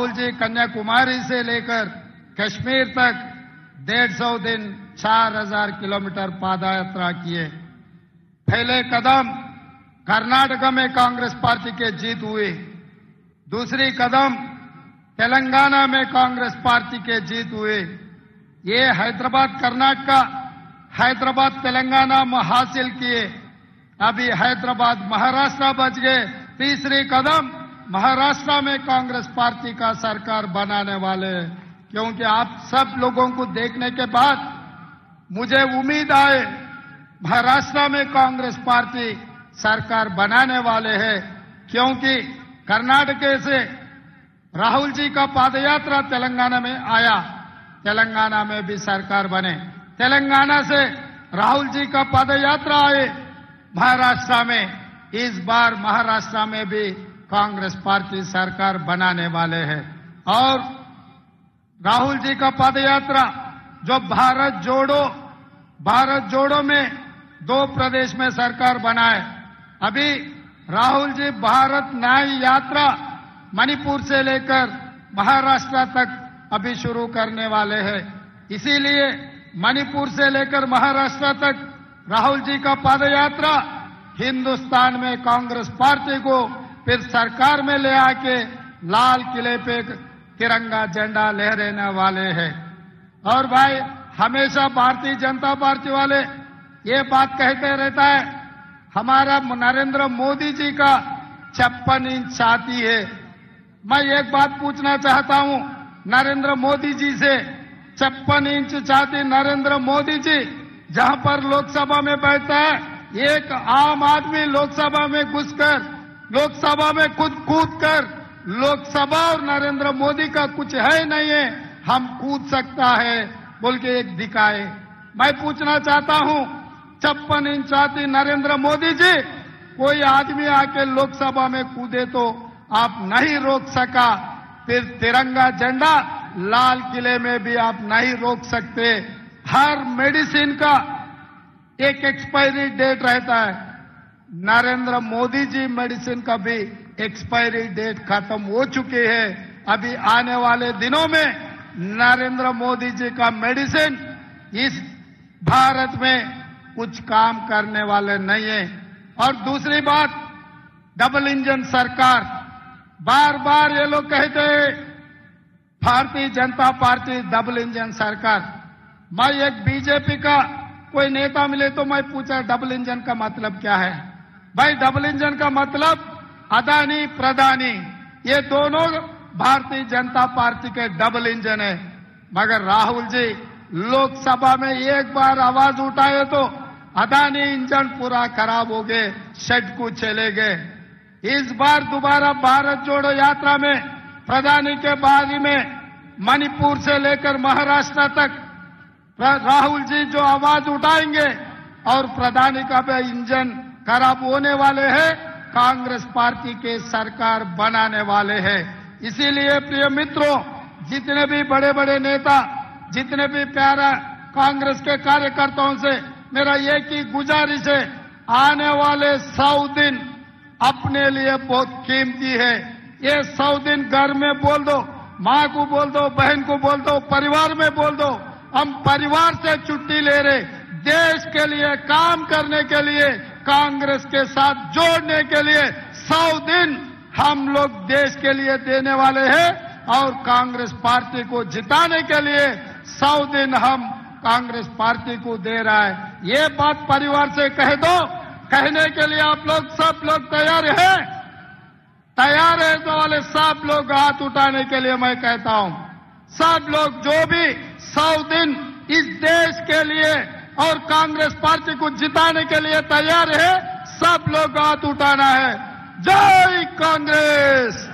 राहुल जी कन्याकुमारी से लेकर कश्मीर तक 150 दिन 4000 किलोमीटर पादयात्रा किए। पहले कदम कर्नाटक में कांग्रेस पार्टी के जीत हुई, दूसरी कदम तेलंगाना में कांग्रेस पार्टी के जीत हुई। ये हैदराबाद कर्नाटक, हैदराबाद तेलंगाना में हासिल किए। अभी हैदराबाद महाराष्ट्र बच गए। तीसरी कदम महाराष्ट्र में कांग्रेस पार्टी का सरकार बनाने वाले हैं, क्योंकि आप सब लोगों को देखने के बाद मुझे उम्मीद आए महाराष्ट्र में कांग्रेस पार्टी सरकार बनाने वाले हैं, क्योंकि कर्नाटक से राहुल जी का पादयात्रा तेलंगाना में आया, तेलंगाना में भी सरकार बने। तेलंगाना से राहुल जी का पदयात्रा आए महाराष्ट्र में। इस बार महाराष्ट्र में भी कांग्रेस पार्टी सरकार बनाने वाले हैं। और राहुल जी का पदयात्रा जो भारत जोड़ो में 2 प्रदेश में सरकार बनाए। अभी राहुल जी भारत न्याय यात्रा मणिपुर से लेकर महाराष्ट्र तक अभी शुरू करने वाले हैं। इसीलिए मणिपुर से लेकर महाराष्ट्र तक राहुल जी का पदयात्रा हिंदुस्तान में कांग्रेस पार्टी को फिर सरकार में ले आके लाल किले पे तिरंगा झंडा लहराने वाले हैं। और भाई हमेशा भारतीय जनता पार्टी वाले ये बात कहते रहता है, हमारा नरेंद्र मोदी जी का 56 इंच छाती है। मैं एक बात पूछना चाहता हूं नरेंद्र मोदी जी से, 56 इंच छाती नरेंद्र मोदी जी जहां पर लोकसभा में बैठता है, एक आम आदमी लोकसभा में घुसकर, लोकसभा में कूद कर, लोकसभा और नरेंद्र मोदी का कुछ है नहीं है, हम कूद सकता है बोल के एक दिखाए। मैं पूछना चाहता हूं 56 इंच छाती नरेंद्र मोदी जी, कोई आदमी आके लोकसभा में कूदे तो आप नहीं रोक सका, फिर तिरंगा झंडा लाल किले में भी आप नहीं रोक सकते। हर मेडिसिन का एक एक्सपायरी डेट रहता है, नरेंद्र मोदी जी मेडिसिन का भी एक्सपायरी डेट खत्म हो चुकी है। अभी आने वाले दिनों में नरेंद्र मोदी जी का मेडिसिन इस भारत में कुछ काम करने वाले नहीं है। और दूसरी बात, डबल इंजन सरकार, बार बार ये लोग कहते हैं Bharatiya Janata party double engine सरकार। मैं एक बीजेपी का कोई नेता मिले तो मैं पूछा डबल इंजन का मतलब क्या है। भाई डबल इंजन का मतलब अदानी प्रधानी, ये दोनों भारतीय जनता पार्टी के डबल इंजन है। मगर राहुल जी लोकसभा में एक बार आवाज उठाए तो अदानी इंजन पूरा खराब हो गए, शेड को चले गए। इस बार दोबारा भारत जोड़ो यात्रा में प्रधानी के बागी में मणिपुर से लेकर महाराष्ट्र तक राहुल जी जो आवाज उठाएंगे और प्रधानी का भी इंजन खराब होने वाले हैं, कांग्रेस पार्टी के सरकार बनाने वाले हैं। इसीलिए प्रिय मित्रों, जितने भी बड़े बड़े नेता, जितने भी प्यारा कांग्रेस के कार्यकर्ताओं से मेरा एक ही गुजारिश है, आने वाले 100 दिन अपने लिए बहुत कीमती है। ये 100 दिन घर में बोल दो, माँ को बोल दो, बहन को बोल दो, परिवार में बोल दो, हम परिवार से छुट्टी ले रहे, देश के लिए काम करने के लिए, कांग्रेस के साथ जोड़ने के लिए 100 दिन हम लोग देश के लिए देने वाले हैं। और कांग्रेस पार्टी को जिताने के लिए 100 दिन हम कांग्रेस पार्टी को दे रहा है। ये बात परिवार से कह दो, कहने के लिए आप लोग सब लोग तैयार हैं? तैयार है तो वाले सब लोग हाथ उठाने के लिए मैं कहता हूं। सब लोग जो भी 100 दिन इस देश के लिए और कांग्रेस पार्टी को जिताने के लिए तैयार है, सब लोग हाथ उठाना है। जय कांग्रेस।